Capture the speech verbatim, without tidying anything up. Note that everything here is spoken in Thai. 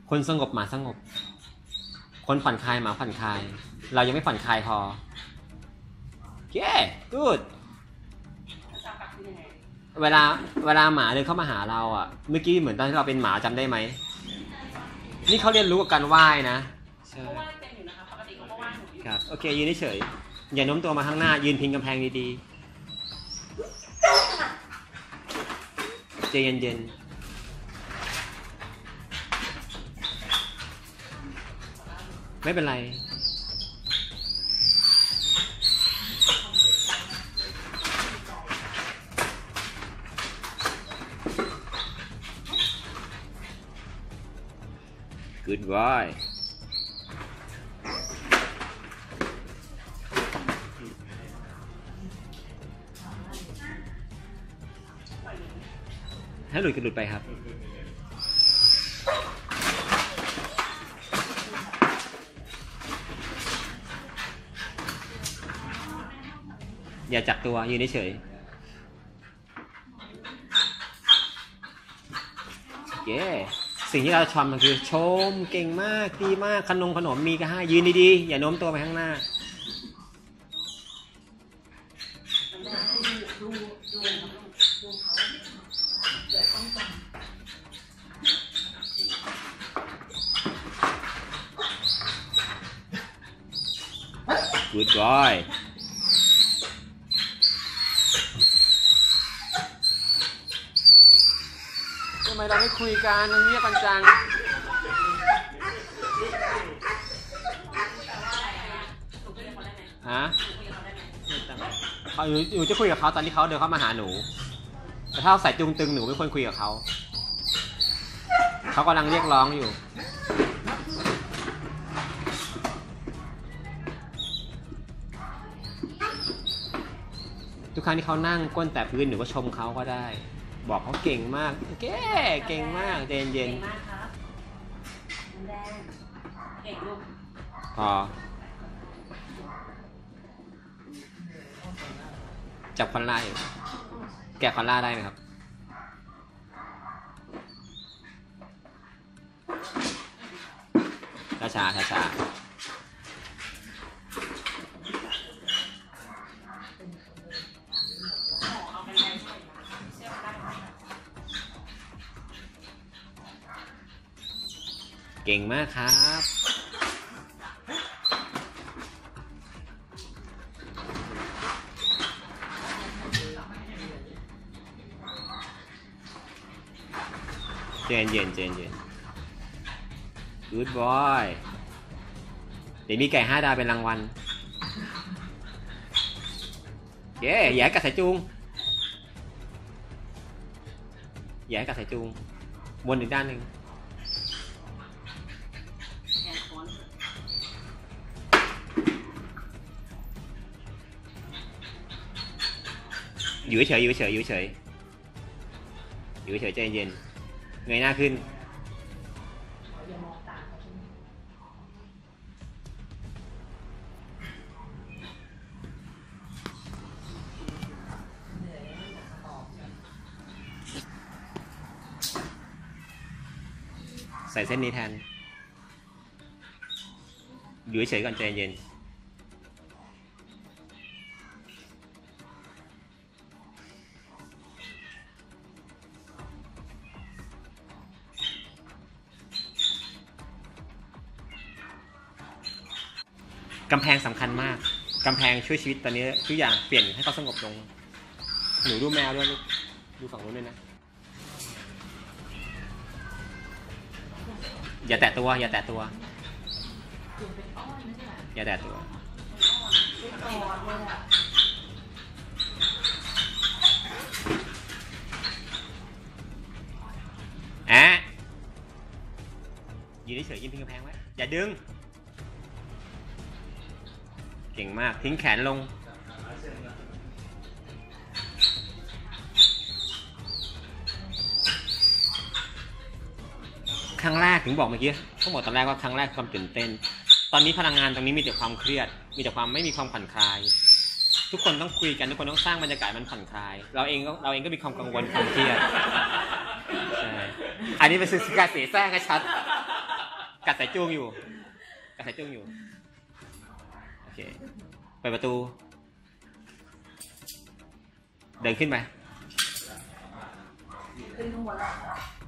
คนสงบหมาสงบคนผ่อนคลายหมาผ่อนคลายเรายังไม่ผ่อนคลายพอเย้กูดเวลาเวลาหมาเดินเข้ามาหาเราอ่ะเมื่อกี้เหมือนตอนที่เราเป็นหมาจำได้ไหมนี่เขาเรียนรู้กับการว่ายนะใช่เป็นอยู่นะคะปกติเขาก็ว่ายอยู่ครับโอเคยืนเฉยอย่าโน้มตัวมาข้างหน้ายืนพิงกำแพงดีๆใจเย็นๆไม่เป็นไรGood boy ให้หลุดก็หลุดไปครับอย่าจับตัวยืนเฉยเย้สิ่งที่เราทำมันคือชมเก่งมากดีมากขนมขนมมีก็ให้ยืนดีๆอย่าโน้มตัวไปข้างหน้าGood boy ทำไมเราไม่คุยกันเงียบกันจังฮะเขาหนูจะคุยกับเขาตอนที่เขาเดินเข้ามาหาหนูแต่ถ้าใส่จุงตึงหนูไม่ควรคุยกับเขาเขากำลังเรียกร้องอยู่ทุกครั้งที่เขานั่งก้นแต่พื้นหนูก็ชมเขาก็ได้บอกเขาเก่งมากเก่เก่งมากเย็นเย็นมากครับแดงเก่งลูกพอจับคอนล่าอยู่แกะคอนล่าได้ไหมครับช้าช้าช้าช้าเก่งมากครับเจนเย็นเจนเย็น Good boy เดี๋ยวมีไก่ห้าดาวเป็นรางวัลเย้อย่าให้กัดสายจูงอย่าให้กัดสายจูงวนอีกด้านหนึ่งอยู่เฉยอยู่เฉยอยู่เฉยอยู่เฉยใจเย็นเงยหน้าขึ้นใส่เส้นนี้แทนอยู่เฉยก่อนใจเย็นกำแพงสำคัญมากกำแพงช่วยชีวิตตอนนี้ทุกอย่างเปลี่ยนให้เขาสงบลงหนูดูแมวด้วยลูกดูฝั่งนู้นด้วยนะอย่าแตะตัวอย่าแตะตัวอย่าแตะตัวแอะยืนเฉยๆยืนพิงกำแพงไว้อย่าดึงเก่งมากทิ้งแขนลงครั้งแรกถึงบอกเมื่อกี้ต้องบอกตอนแรกว่าครั้งแรกความตื่นเต้นตอนนี้พลังงานตรงนี้มีแต่ความเครียดมีแต่ความไม่มีความผ่อนคลายทุกคนต้องคุยกันทุกคนต้องสร้างบรรยากาศมันผ่อนคลายเราเองก็เราเองก็มีความกังวลความเครียดใช่อันนี้เป็นสื่อการเสียแทรกให้ชัดกัดสายจูงอยู่กัดสายจูงอยู่โอเคเปิดประตูเดินขึ้นไปขึ้นข้างบนแล้ว